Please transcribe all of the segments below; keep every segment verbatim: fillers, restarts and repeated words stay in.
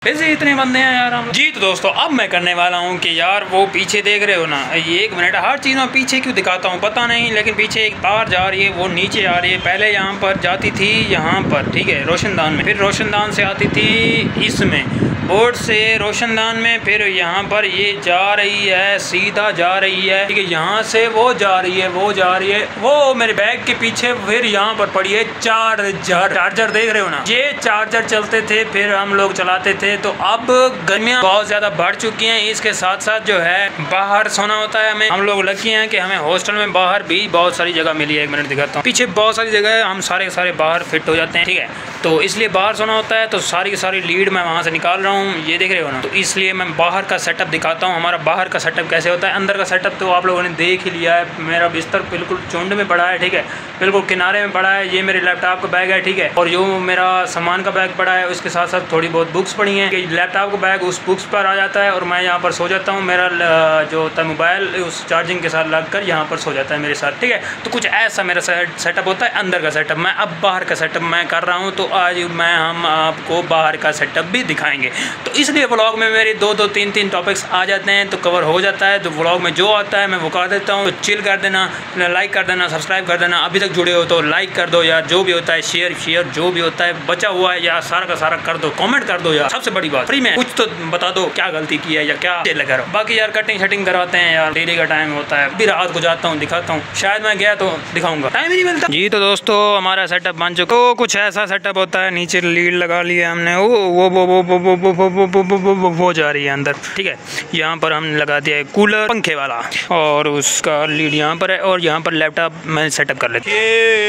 फिर से इतने बंदे हैं यार हम जी। तो दोस्तों अब मैं करने वाला हूँ कि यार वो पीछे देख रहे हो ना, ये एक मिनट, हर चीज़ में पीछे क्यों दिखाता हूँ पता नहीं, लेकिन पीछे एक तार जा रही है, वो नीचे आ रही है। पहले यहाँ पर जाती थी यहाँ पर, ठीक है, रोशनदान में, फिर रोशनदान से आती थी इसमें बोर्ड से रोशनदान में, फिर यहाँ पर ये जा रही है, सीधा जा रही है, ठीक है, यहाँ से वो जा रही है, वो जा रही है, वो मेरे बैग के पीछे, फिर यहाँ पर पड़ी है चार्जर। चार्जर देख रहे हो ना, ये चार्जर चलते थे, फिर हम लोग चलाते थे। तो अब गर्मियाँ बहुत ज़्यादा बढ़ चुकी हैं, इसके साथ साथ जो है बाहर सोना होता है हमें। हम लोग लकी हैं कि हमें हॉस्टल में बाहर भी बहुत सारी जगह मिली है। एक मिनट दिखाता हूँ, पीछे बहुत सारी जगह है, हम सारे सारे बाहर फिट हो जाते हैं, ठीक है। तो इसलिए बाहर सोना होता है, तो सारी की सारी लीड मैं वहाँ से निकाल रहा हूँ, ये देख रहे हो ना। तो इसलिए मैं बाहर का सेटअप दिखाता हूँ, हमारा बाहर का सेटअप कैसे होता है। अंदर का सेटअप तो आप लोगों ने देख ही लिया है, मेरा बिस्तर बिल्कुल चुंड में पड़ा है, ठीक है, बिल्कुल किनारे में पड़ा है। ये मेरे लैपटॉप का बैग है, ठीक है, और जो मेरा सामान का बैग पड़ा है, उसके साथ साथ थोड़ी बहुत बुक्स पड़ी हैं। लैपटॉप का बैग उस बुक्स पर आ जाता है और मैं यहाँ पर सो जाता हूँ। मेरा जो होता है मोबाइल उस चार्जिंग के साथ लग कर यहाँ पर सो जाता है मेरे साथ, ठीक है। तो कुछ ऐसा मेरा सेटअप होता है अंदर का सेटअप। मैं अब बाहर का सेटअप मैं कर रहा हूँ, तो आज मैं हम आपको बाहर का सेटअप भी दिखाएंगे। तो इसलिए व्लॉग में मेरे दो दो तीन तीन टॉपिक्स आ जाते हैं, तो कवर हो जाता है। तो व्लॉग में जो आता है मैं वो कर देता हूँ। तो चिल कर देना, लाइक कर देना, सब्सक्राइब कर देना। अभी तक जुड़े हो तो लाइक कर दो यार, जो भी होता है शेयर शेयर जो भी होता है, बचा हुआ है यार सारा का सारा कर दो, कमेंट कर दो यार। सबसे बड़ी बात फ्री में कुछ तो बता दो क्या गलती की है या क्या लगा रहा। बाकी यार कटिंग शटिंग करवाते हैं यार, डेली का टाइम होता है। अभी रात को जाता हूँ, दिखाता हूँ, शायद मैं गया तो दिखाऊंगा, टाइम ही नहीं मिलता जी। तो दोस्तों हमारा सेटअप बन चुका, तो कुछ ऐसा सेटअप होता है। नीचे लीड लगा लिया हमने, वो वो वो वो वो वो वो वो वो वो वो वो जा रही है अंदर, ठीक है। यहाँ पर हमने लगा दिया है कूलर पंखे वाला, और उसका लीड यहाँ पर है, और यहाँ पर लैपटॉप मैंने सेटअप कर लेती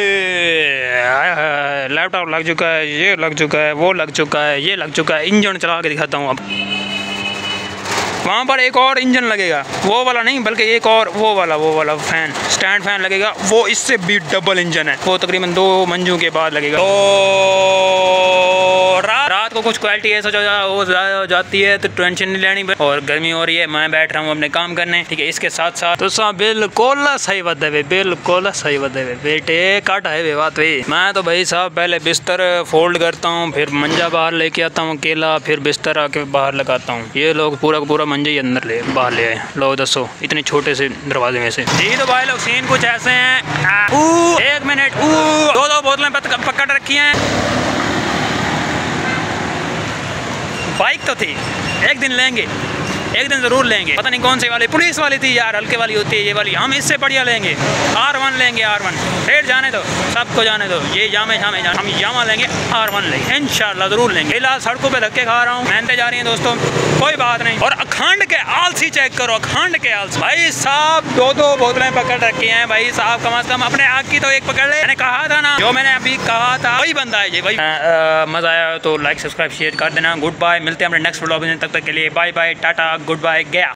है। लैपटॉप लग चुका है, ये लग चुका है, वो लग चुका है, ये लग चुका है। इंजन चला के दिखाता हूँ अब। वहाँ पर एक और इंजन लगेगा, वो वाला नहीं बल्कि एक और वो वाला वो वाला फैन, स्टैंड फैन लगेगा, वो इससे भी डबल इंजन है, वो तकरीबन दो मंजू के बाद लगेगा। तो रात, रात को कुछ क्वालिटी ऐसा जो हो जा, जाती है तो टेंशन नहीं लेनी। और गर्मी हो रही है, मैं बैठ रहा हूँ अपने काम करने, ठीक है। इसके साथ साथ तो सा बिल्कुल सही बात है, बिल्कुल सही बात है बेटे, काट है बात भाई। मैं तो भाई साहब पहले बिस्तर फोल्ड करता हूँ, फिर मंजा बाहर लेके आता हूँ अकेला, फिर बिस्तर आके बाहर लगाता हूँ। ये लोग पूरा पूरा मंजे ही अंदर ले बाहर ले आए। लो दसो इतने छोटे से दरवाजे में से जी। तो भाई लोग सीन कुछ ऐसे हैं। ऊ, एक मिनट, दो दो बोतलें पकड़ रखी हैं। बाइक तो थी, एक दिन लेंगे, एक दिन जरूर लेंगे, पता नहीं कौन सी वाली, पुलिस वाली थी यार, हल्के वाली होती है ये वाली। हम इससे बढ़िया लेंगे, आर वन लेंगे, आर वन। फिर जाने दो, सबको जाने दो, ये जामे जामे जाने, हम यामा लेंगे, आर वन लेंगे, इंशाल्लाह जरूर लेंगे। फिलहाल सड़कों पे धक्के खा रहा हूँ, मेहनतें जा रही हैं दोस्तों, कोई बात नहीं। और अखंड के आलसी चेक करो, अखंड के आलसी भाई साहब, दो दो बोतलें पकड़ रखी हैं भाई साहब, कम अज कम अपने आग की तो एक पकड़ ले। मैंने कहा था ना, जो मैंने अभी कहा था वही बंदा है ये भाई। मजा आया तो लाइक सब्सक्राइब शेयर कर देना। गुड बाय, मिलते हैं अपने नेक्स्ट व्लॉग में, तब तक के लिए bye bye, tata, goodbye, गया।